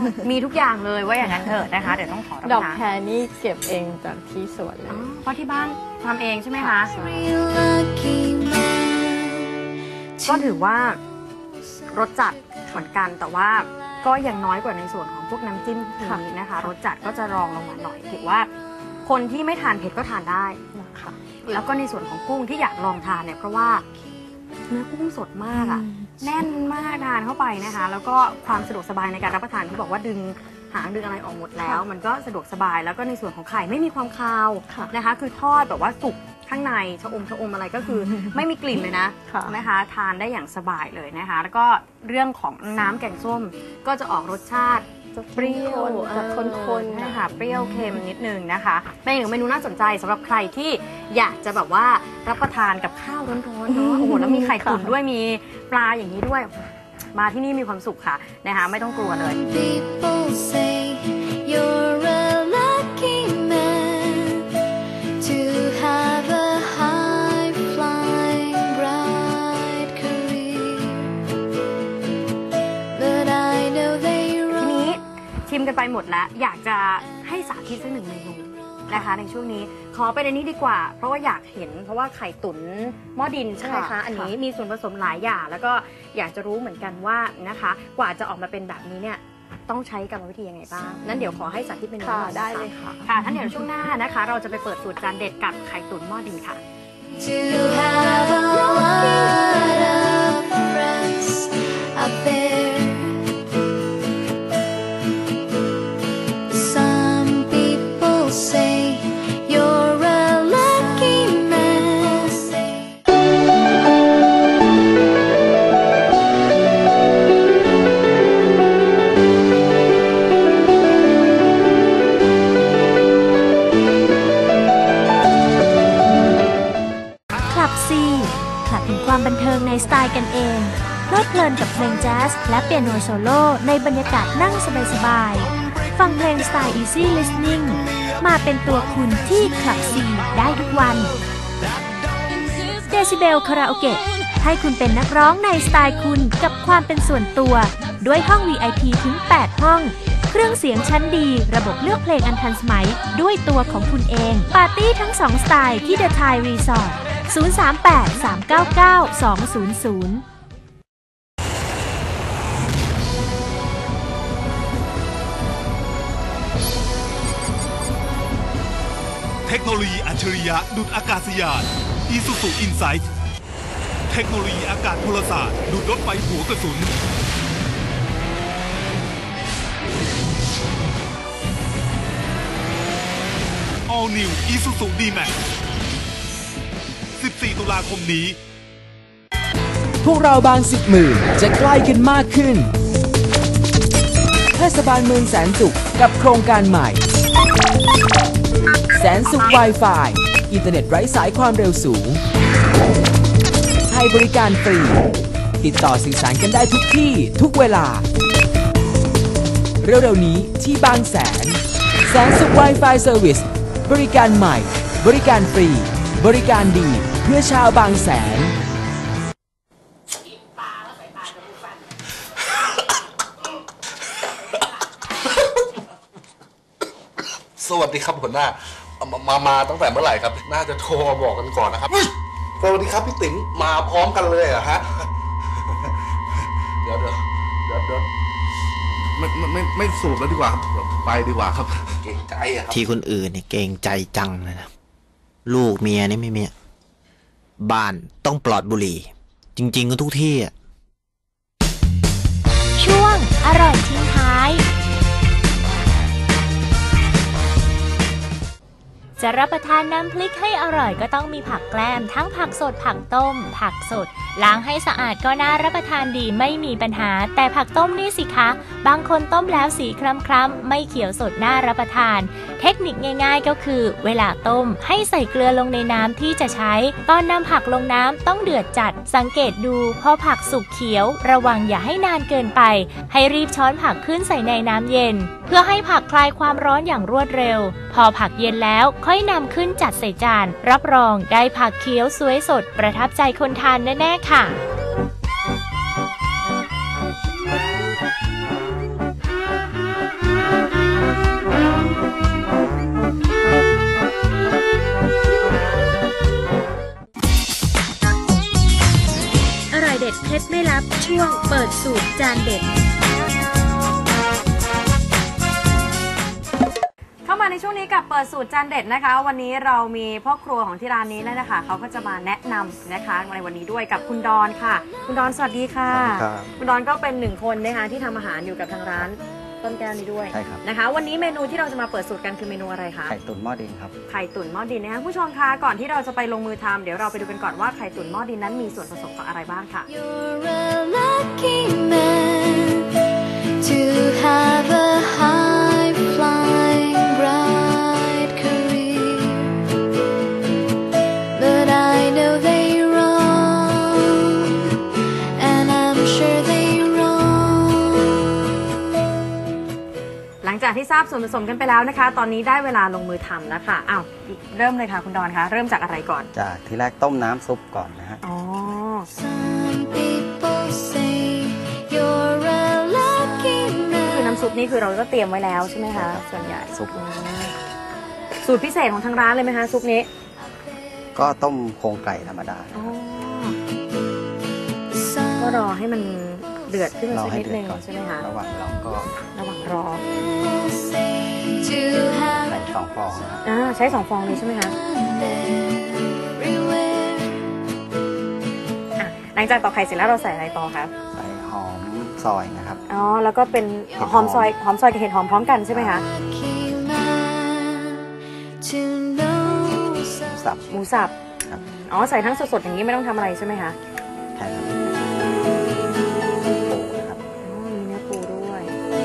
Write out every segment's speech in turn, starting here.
มีทุกอย่างเลยว่าอย่างนั้นเถอะนะคะเดี๋ยวต้องขอรับดอกแครนี่เก็บเองจากที่สวนเลยเพราะที่บ้านทำเองใช่ไหมคะก็ถือว่ารสจัดเหมือนกันแต่ว่าก็ยังน้อยกว่าในส่วนของพวกน้ำจิ้มพวกนี้นะคะรสจัดก็จะรองลงมาหน่อยถือว่าคนที่ไม่ทานเผ็ดก็ทานได้นะคะแล้วก็ในส่วนของกุ้งที่อยากลองทานเนี่ยเพราะว่าเนื้อกุ้งสดมากอ่ะแน่นมากทานเข้าไปนะคะแล้วก็ความสะดวกสบายในการรับประทานที่บอกว่าดึงหางดึงอะไรออกหมดแล้วมันก็สะดวกสบายแล้วก็ในส่วนของไข่ไม่มีความคาวนะคะคือทอดแบบว่าสุกข้างในชะอมอะไรก็คือไม่มีกลิ่นเลยนะคะทานได้อย่างสบายเลยนะคะแล้วก็เรื่องของน้ำแกงส้มก็จะออกรสชาติเปรี้ยวจะข้นๆนะคะเปรี้ยวเค็มนิดนึงนะคะเป็นอีกเมนูน่าสนใจสำหรับใครที่อยากจะแบบว่ารับประทานกับข้าวร้อนๆเนาะโอ้โหแล้วมีไข่ตุ๋นด้วยมีปลาอย่างนี้ด้วยมาที่นี่มีความสุขค่ะนะคะไม่ต้องกลัวเลยชิมกันไปหมดแล้วอยากจะให้สาธิตสักหนึ่งเมนูนะคะในช่วงนี้ขอเป็นอันนี้ดีกว่าเพราะว่าอยากเห็นเพราะว่าไข่ตุ๋นหม้อดินใช่ไหมคะอันนี้มีส่วนผสมหลายอย่างแล้วก็อยากจะรู้เหมือนกันว่านะคะกว่าจะออกมาเป็นแบบนี้เนี่ยต้องใช้กรรมวิธียังไงบ้างนั้นเดี๋ยวขอให้สาธิตเมนูได้เลยค่ะท่านเดี๋ยวช่วงหน้านะคะเราจะไปเปิดสูตรจานเด็ดกับไข่ตุ๋นหม้อดินค่ะความบันเทิงในสไตล์กันเองเพลิดเพลินกับเพลงแจ๊สและเปียโนโซโล่ในบรรยากาศนั่งสบายๆฟังเพลงสไตล์ Easy Listening มาเป็นตัวคุณที่คลับซีได้ทุกวันเดซิเบลคาราโอเกะให้คุณเป็นนักร้องในสไตล์คุณกับความเป็นส่วนตัวด้วยห้อง VIP ถึง 8 ห้องเครื่องเสียงชั้นดีระบบเลือกเพลงอันทันสมัยด้วยตัวของคุณเองปาร์ตี้ทั้ง2สไตล์ที่ The Thai Resort 038-399-200 เทคโนโลยีอัจฉริยะดุจอากาศยาน Isuzu Insight เทคโนโลยีอากาศพลศาสตร์ดุจรถไฟหัวกระสุน All New Isuzu D-Max 14 ตุลาคมนี้พวกเราบาง10หมื่นจะใกล้กันมากขึ้นเทศบาลเมืองแสนสุขกับโครงการใหม่แสนสุข Wi-Fi อินเทอร์เน็ตไร้สายความเร็วสูงให้บริการฟรีติดต่อสื่อสารกันได้ทุกที่ทุกเวลาเร็วๆนี้ที่บางแสนแสนสุข Wi-Fi Service บริการใหม่บริการฟรีบริการดีเพื่อชาวบางแสนสวัสดีครับหัวหน้ามาตั้งแต่เมื่อไหร่ครับน่าจะโทรมาบอกกันก่อนนะครับสวัสดีครับพี่ติ๋งมาพร้อมกันเลยเหรอฮะเดี๋ยวไม่สูบแล้วดีกว่าไปดีกว่าครับเกรงใจอะครับที่คนอื่นเนี่ยเกรงใจจังเลยนะลูกเมียนี่ไม่มีบ้านต้องปลอดบุหรี่จริงๆก็ทุกที่อ่ะช่วงอร่อยทิ้งท้ายจะรับประทานน้ำพริกให้อร่อยก็ต้องมีผักแกล้มทั้งผักสดผักต้มผักสดล้างให้สะอาดก็น่ารับประทานดีไม่มีปัญหาแต่ผักต้มนี่สิคะบางคนต้มแล้วสีคล้ำๆไม่เขียวสดน่ารับประทานเทคนิคง่ายๆก็คือเวลาต้มให้ใส่เกลือลงในน้ำที่จะใช้ตอนนำผักลงน้ำต้องเดือดจัดสังเกตดูพอผักสุกเขียวระวังอย่าให้นานเกินไปให้รีบช้อนผักขึ้นใส่ในน้ำเย็นเพื่อให้ผักคลายความร้อนอย่างรวดเร็วพอผักเย็นแล้วค่อยนำขึ้นจัดใส่จานรับรองได้ผักเขียวสวยสดประทับใจคนทานแน่ๆค่ะดสูตรจานเด็ดเข้ามาในช่วงนี้กับเปิดสูตรจานเด็ดนะคะ วันนี้เรามีพ่อครัวของที่ร้านนี้แล้วนะคะเขาก็จะมาแนะนำนะคะในวันนี้ด้วยกับคุณดอนค่ะคุณดอนสวัสดีค่ะคุณดอนก็เป็นหนึ่งคนนะคะที่ทำอาหารอยู่กับทางร้านต้นแก้วนี้ด้วยใช่ครับนะคะวันนี้เมนูที่เราจะมาเปิดสูตรกันคือเมนูอะไรคะไข่ตุ๋นหม้อดินครับไข่ตุ๋นหม้อดินนะคะผู้ชมคะก่อนที่เราจะไปลงมือทำเดี๋ยวเราไปดูกันก่อนว่าไข่ตุ๋นหม้อดินนั้นมีส่วนผสมของอะไรบ้างค่ะ You're a lucky man to have a high flying bright career, but I know they wrong, and I'm sure they wrong. หลังจากที่ทราบส่วนผสมกันไปแล้วนะคะ ตอนนี้ได้เวลาลงมือทำแล้วค่ะอ้าวเริ่มเลยค่ะคุณดอนคะเริ่มจากอะไรก่อนจากที่แรกต้มน้ำซุปก่อนนะฮะอ๋อ Some people say you're a lucky คือ man. น้ำซุปนี่คือเราก็เตรียมไว้แล้วใช่ไหมคะส่วนใหญ่ซุปสูตรพิเศษของทางร้านเลยไหมคะซุปนี้ก็ต้มโครงไก่ธรรมดาอ๋อก็รอให้มันเดือดขึ้นมาเราสักให้นิดเดือนึดงก่อนใช่ไหมคะระหว่างเราก็ระหว่างรอ To have ใส่2 ฟองนะครับใช้2 ฟองนี้ใช่ไหมคะ everywhere. หลังจากตอกไข่เสร็จแล้วเราใส่อะไรต่อคะใส่หอมซอยนะครับอ๋อแล้วก็เป็นหอมซอยกับเห็ดหอมพร้อมกันใช่ไหมคะ Lucky man to know สับหมูสับครับอ๋อใส่ทั้งสดๆอย่างนี้ไม่ต้องทำอะไรใช่ไหมคะใช่ครับปูนะครับอ๋อมีเนื้อปูด้วย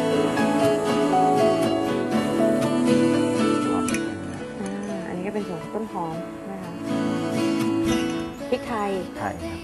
หอมนิดนึงนะอันนี้ก็เป็นส่วนของต้นหอมนะคะพริกไทยไข่ครับ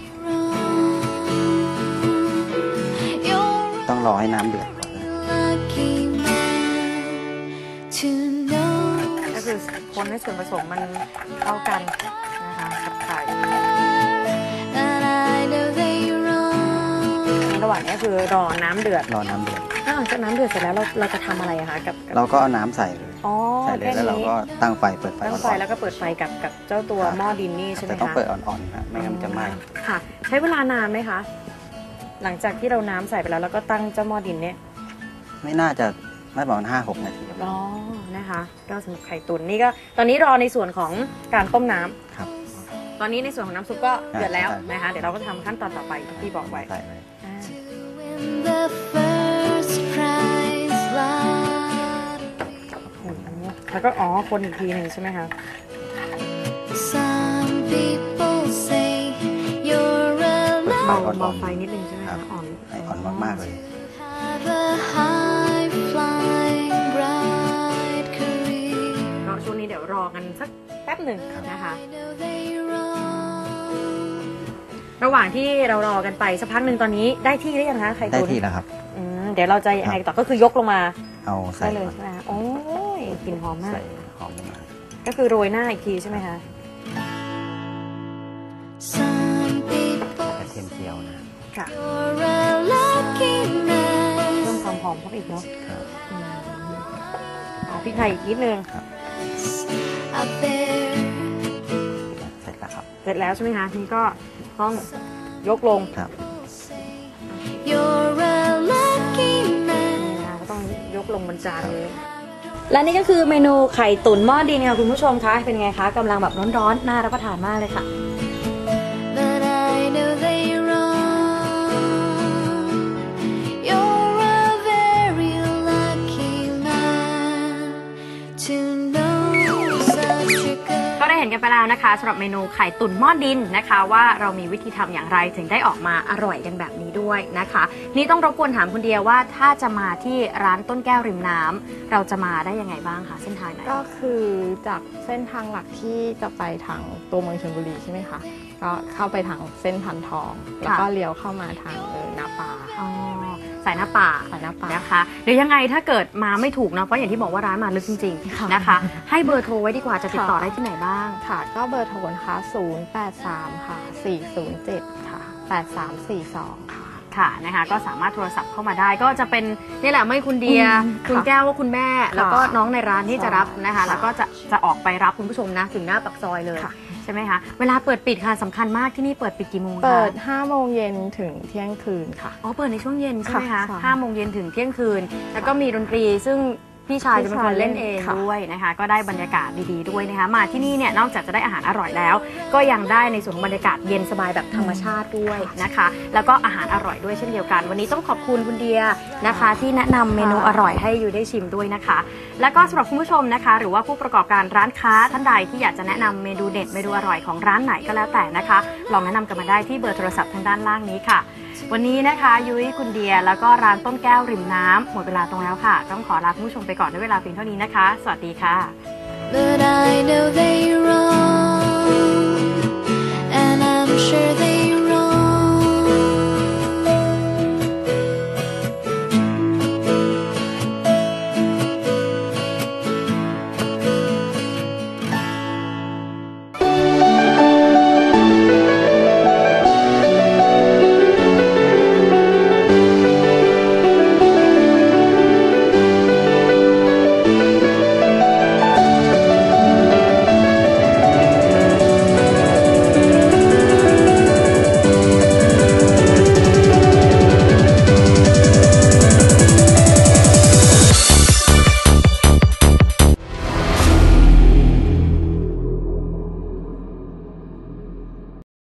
you're ต้องรอให้น้ำเดือดก่อนนะ a lucky man to know ก็คือคนให้ส่วนผสมมันเข้ากันนะคะกับไข่ that I know they wrong. ในระหว่างนี้คือรอน้ำเดือดรอน้ำเดือดถ้าหลังจากน้ำเดือดเสร็จแล้วเราจะทำอะไรอะคะกับเราก็เอาน้ำใส่เลยอ๋อใส่เลยแค่แล้วเรานี้ก็ตั้งไฟเปิดไฟตั้อ่งไฟอนแล้วก็เปิดไฟกับเจ้าตัวหม้อดินนี่ใช่ไหมแต่ต้องคะเปิดอ่อนๆนะไม่งั้นมันจะไหม้ค่ะ ใช้เวลานานไหมคะ หลังจากที่เราน้ำใส่ไปแล้วแล้วก็ตั้งเจ้าหม้อดินเนี่ยไม่น่าจะไม่ประมาณ5-6 นาทีครับอ๋อนะคะก็สำหรับไข่ตุ๋นนี่ก็ตอนนี้รอในส่วนของการต้มน้ำครับตอนนี้ในส่วนของน้ำซุปก็เดือดแล้วใช่นะคะเดี๋ยวเราก็จะทำขั้นตอนต่อไปที่บอกไว้ใส่เลยอ่า Win the first prize lot. แล้วก็อ๋อคนอีกทีหนึ่งใช่ไหมคะ Some people say you're a เบาอ่อนๆเบาไฟนิดนึงใช่ไหมครัคะบอ่อนให้อ่อนมากๆเลย have a high flying bright career. ก็ช่วงนี้เดี๋ยวรอกันสักแป๊บหนึ่งนะคะ I know they wrong. ระหว่างที่เรารอกันไปสักพักหนึ่งตอนนี้ได้ที่หรือยังคะไข่ได้ตุ๋นที่แล้วครับเดี๋ยวเราจะยังไงต่อก็คือยกลงมาเอาใส่ได้เลยก่อนใช่ไหมคะโอ้ยกลิ่นหอมมากใส่หอมลงมาก็คือโรยหน้าอีกทีใช่ไหมคะ Some people กระเทียมเจียวนะค่ะ you're a lucky เพิ่ม man. ความหอมเข้าไปอีกเนาะครับพริกไทยอีกนิดนึง Out there. เสร็จแล้วครับเสร็จแล้วใช่ไหมคะทีนี้ก็ต้องยกลงครับ You're a lucky man. นี่นะคะก็ต้องยกลงบนจานเลยและนี่ก็คือเมนูไข่ตุ๋นหม้อดินค่ะคุณผู้ชมคะเป็นไงคะกำลังแบบร้อนๆน่ารับประทานมากเลยค่ะ But I know they wrong. You're a very lucky man to know such a good. ก็ได้เห็นกันไปแล้วนะคะสำหรับเมนูไข่ตุ๋นหม้อดินนะคะ ว่าเรามีวิธีทำอย่างไรถึงได้ออกมาอร่อยกันแบบนี้ด้วยนะคะ นี่ต้องรบกวนถามคุณเดียว่าถ้าจะมาที่ร้านต้นแก้วริมน้ำเราจะมาได้ยังไงบ้างคะเส้นทางไหนก็คือจากเส้นทางหลักที่จะไปทางตัวเมืองชลบุรีใช่ไหมคะ ก็เข้าไปทางเส้นพันทอง แล้วก็เลี้ยวเข้ามาทางนาป่าอ๋อสายหน้าป่าสายนาป่านะคะเดี๋ยวยังไงถ้าเกิดมาไม่ถูกนะเพราะอย่างที่บอกว่าร้านมาลึกจริงค่ะๆนะคะ ให้เบอร์โทรไว้ดีกว่าจะติดต่อได้ที่ไหนบ้างค่ะ ก็เบอร์โทรนะคะ083 ค่ะ 407 ค่ะ 8342 ค่ะค่ะนะคะก็สามารถโทรศัพท์เข้ามาได้ก็จะเป็นนี่แหละไม่คุณเดีย คุณค่ะแก้วว่าคุณแม่ แล้วก็น้องในร้านที่จะรับนะคะค่ะแล้วก็จะออกไปรับคุณผู้ชมนะถึงหน้าปากซอยเลยค่ะใช่ไหมคะเวลาเปิดปิดค่ะสำคัญมากที่นี่เปิดปิดกี่โมงคะเปิด5 โมงเย็นถึงเที่ยงคืนค่ะอ๋อเปิดในช่วงเย็นใช่ไหมคะค่ะ 5 โมงเย็นถึงเที่ยงคืน แล้วก็มีดนตรีซึ่งพี่ชายจะเป็นคนเล่นเองค่ะด้วยนะคะก็ได้บรรยากาศดีๆด้วยนะคะมาที่นี่เนี่ยนอกจากจะได้อาหารอร่อยแล้ว ก็ยังได้ในส่วนของบรรยากาศเย็นสบายแบบธรรมชาติด้วยนะคะแล้วก็อาหารอร่อยด้วยเช่นเดียวกัน วันนี้ต้องขอบคุณคุณเดียนะคะที่แนะนำเมนูอร่อยให้อยู่ได้ชิมด้วยนะคะ แล้วก็สำหรับคุณผู้ชมนะคะหรือว่าผู้ประกอบการร้านค้าท่านใดที่อยากจะแนะนำเมนูเด็ดเมนูอร่อยของร้านไหนก็แล้วแต่นะคะลองแนะนำกันมาได้ที่เบอร์โทรศัพท์ทางด้านล่างนี้ค่ะวันนี้นะคะยุ้ยคุณเดียแล้วก็ร้านต้นแก้วริมน้ำหมดเวลาตรงแล้วค่ะต้องขอลาคุณผู้ชมไปก่อนด้วยเวลาเพียงเท่านี้นะคะสวัสดีค่ะ But I know they're wrong, and I'm sure that